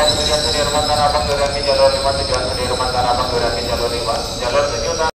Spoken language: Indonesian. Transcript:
Tujuan Sudirman Tanah Abang Durian ke jalur 5, tujuan Sudirman Tanah Abang Durian ke jalur 5, jalur 7